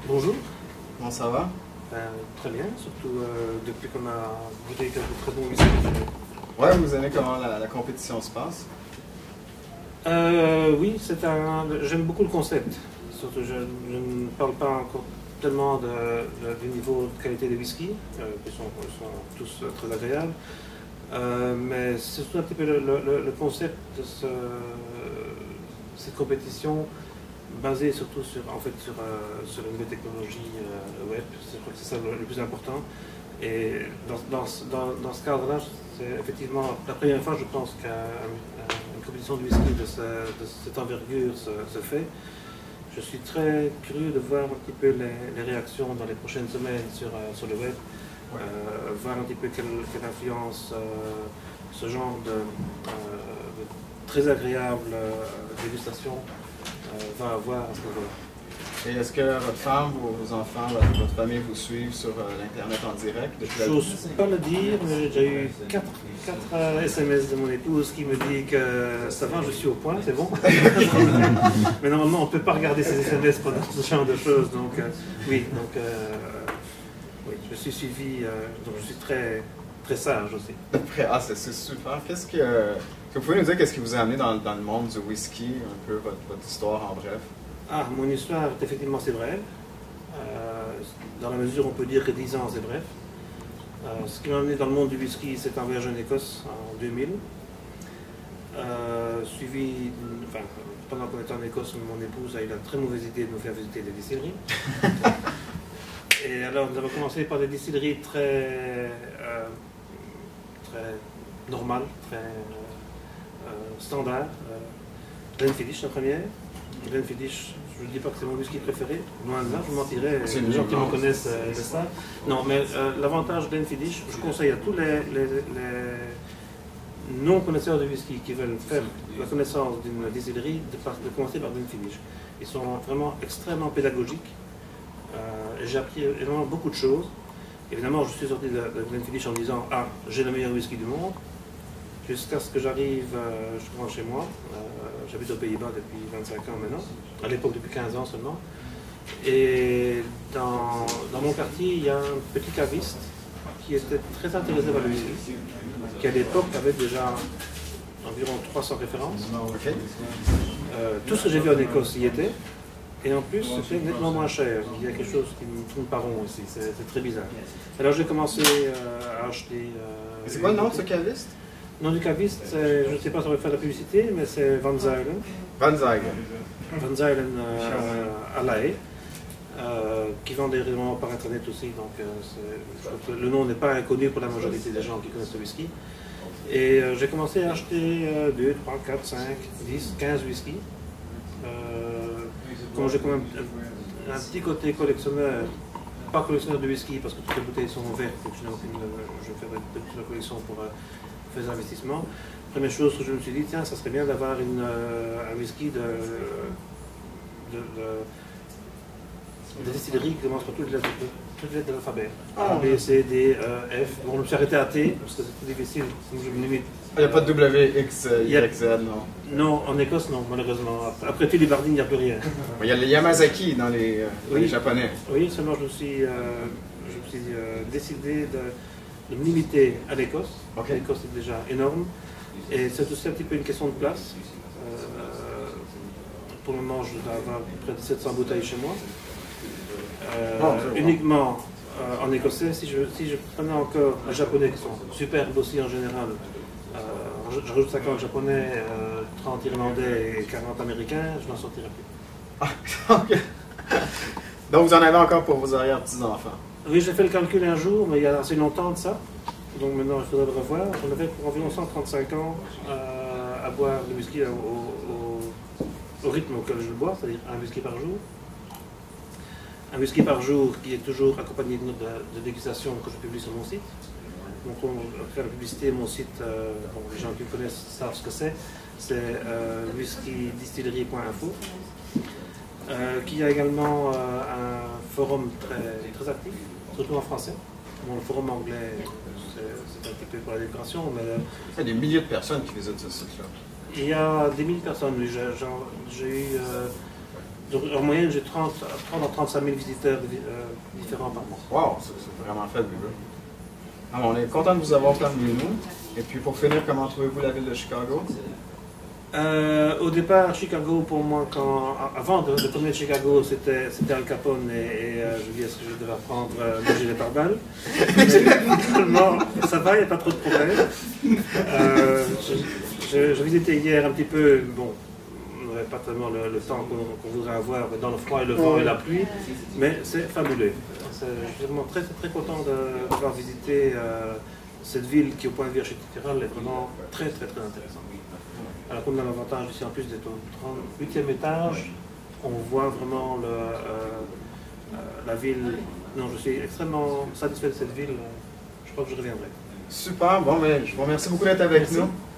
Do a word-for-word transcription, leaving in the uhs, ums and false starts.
Bonjour. Comment ça va? Ben, très bien, surtout euh, depuis qu'on a goûté quelques très bons whisky. Ouais, vous aimez comment la, la compétition se passe? Euh, oui, c'est un. J'aime beaucoup le concept. Surtout, je, je ne parle pas encore tellement de, de, du niveau de qualité des whisky, euh, qui sont, sont tous euh, très agréables. Euh, mais c'est surtout un petit peu le, le, le concept de ce, cette compétition basée surtout sur, en fait, sur, euh, sur la nouvelle technologie euh, web. Je crois que c'est ça le, le plus important. Et dans, dans, dans, dans ce cadre-là, c'est effectivement la première fois, je pense, qu'une compétition de whisky de, ce, de cette envergure se, se fait. Je suis très curieux de voir un petit peu les, les réactions dans les prochaines semaines sur, euh, sur le web, ouais. euh, voir un petit peu quelle, quelle influence euh, ce genre de, euh, de très agréable euh, dégustation euh, va avoir à ce niveau-là. Et est-ce que votre femme, vos enfants, votre, votre famille vous suivent sur euh, l'Internet en direct? Je n'ose pas le dire, mais j'ai déjà eu quatre euh, S M S de mon épouse qui me dit que ça va, je suis au point, c'est bon. Mais normalement, on ne peut pas regarder ces S M S pendant ce genre de choses. Donc, euh, oui, donc, euh, oui, je suis suivi, euh, donc je suis très, très sage aussi. Ah, c'est super. Qu'est-ce que, que vous pouvez nous dire, qu'est-ce qui vous a amené dans, dans le monde du whisky, un peu votre, votre histoire en bref? Ah, mon histoire, effectivement, c'est bref. Euh, dans la mesure où on peut dire que dix ans, c'est bref. Euh, ce qui m'a amené dans le monde du whisky, c'est un voyage en Écosse en deux mille. Euh, suivi, enfin, pendant qu'on était en Écosse, mon épouse a eu la très mauvaise idée de nous faire visiter des distilleries. Et alors, nous avons commencé par des distilleries très, euh, très normales, très euh, standards. Euh, Glenfiddich, la première. Glenfiddich, je ne dis pas que c'est mon whisky préféré, loin de là, je mentirais, les gens qui me connaissent euh, de ça. Non, mais euh, l'avantage de Glenfiddich, je conseille à tous les, les, les non-connaisseurs de whisky qui veulent faire la connaissance d'une distillerie de, de commencer par Glenfiddich. Ils sont vraiment extrêmement pédagogiques. Euh, J'ai appris énormément beaucoup de choses. Évidemment, je suis sorti de, de Glenfiddich en disant « Ah, j'ai le meilleur whisky du monde ». Jusqu'à ce que j'arrive euh, je rentre chez moi. Euh, J'habite aux Pays-Bas depuis vingt-cinq ans maintenant, à l'époque depuis quinze ans seulement. Et dans, dans mon quartier, il y a un petit caviste qui était très intéressé par le whisky, qui à l'époque avait déjà environ trois cents références. Okay. Euh, tout ce que j'ai vu en Écosse y était, et en plus c'était nettement moins cher. Il y a quelque chose qui me tourne pas rond ici, c'est très bizarre. Alors j'ai commencé euh, à acheter... Euh, c'est quoi le nom de ce caviste? Le nom du caviste, je ne sais pas si on va faire de la publicité, mais c'est Van Zylen. Van Zylen. Van Zylen euh, à La Haye, euh, qui vend des rayonnements par internet aussi, donc euh, je crois que le nom n'est pas inconnu pour la majorité des gens qui connaissent le whisky. Et euh, j'ai commencé à acheter euh, deux, trois, quatre, cinq, dix, quinze whisky. Euh, comme j'ai quand même un petit côté collectionneur, pas collectionneur de whisky parce que toutes les bouteilles sont vertes, donc je, aucune, je fais de toute la collection pour euh, faire des investissements. Première chose que je me suis dit, tiens, ça serait bien d'avoir euh, un whisky de, de, de, de distillerie qui commence par toutes les lettres de, de l'alphabet. A, B, C, D, E, F. Bon, je me suis arrêté à T parce que c'est plus difficile. Donc je me limite. Il n'y a pas de W, X, Y, Z, non? Non, en Écosse, non, malheureusement. Après tous les Bardines, il n'y a plus rien. Il y a les Yamazaki dans les, euh, oui. les Japonais. Oui, seulement je me suis, euh, je me suis euh, décidé de, de me limiter à l'Écosse. Okay. L'Écosse est déjà énorme. Et c'est aussi un petit peu une question de place. Euh, pour le moment, je dois avoir près de sept cents bouteilles chez moi. Euh, oh, uniquement euh, en écossais. Si je, si je prenais encore les japonais qui sont superbes aussi en général, euh, je rajoute cinquante japonais, euh, trente irlandais et quarante américains, je n'en sortirais plus. Ah, okay. Donc vous en avez encore pour vos arrière-petits-enfants? Oui, j'ai fait le calcul un jour, mais il y a assez longtemps de ça. Donc maintenant, il faudrait le revoir. On avait pour environ cent trente-cinq ans euh, à boire le whisky au, au, au rythme auquel je le bois, c'est-à-dire un whisky par jour. Un whisky par jour qui est toujours accompagné de notes de, de dégustation que je publie sur mon site. Donc on va faire la publicité, mon site, euh, bon, les gens qui me connaissent savent ce que c'est. C'est euh, whisky distillerie point info. Euh, qui a également euh, un forum très, très actif, surtout en français. Bon, le forum anglais, c'est un petit peu pour la décoration, mais... Il y a des milliers de personnes qui visitent ce site-là. Il y a des milliers de personnes, oui. J'ai eu euh, Donc, en moyenne, j'ai trente à trente-cinq mille visiteurs euh, différents par mois. Wow, c'est vraiment fabuleux. Alors, on est content de vous avoir parmi nous. Et puis, pour finir, comment trouvez-vous la ville de Chicago? Euh, au départ, Chicago, pour moi, quand, avant de, de connaître Chicago, c'était Al Capone et, et euh, je dis est-ce que je devais apprendre euh, le gilet pare-balles. Mais finalement, ça va, il n'y a pas trop de problèmes. Euh, J'ai visité hier un petit peu, bon, on n'avait pas tellement le, le temps qu'on qu'on voudrait avoir dans le froid et le vent et la pluie, mais c'est fabuleux. Je suis vraiment très, très content d'avoir visité euh, cette ville qui, au point de vue architectural, est vraiment très, très, très intéressante. Alors, comme on a l'avantage ici, en plus d'être au trente-huitième étage, on voit vraiment le, euh, euh, la ville. Non, je suis extrêmement satisfait de cette ville. Je crois que je reviendrai. Super, bon, mais je vous remercie beaucoup d'être avec Merci. nous.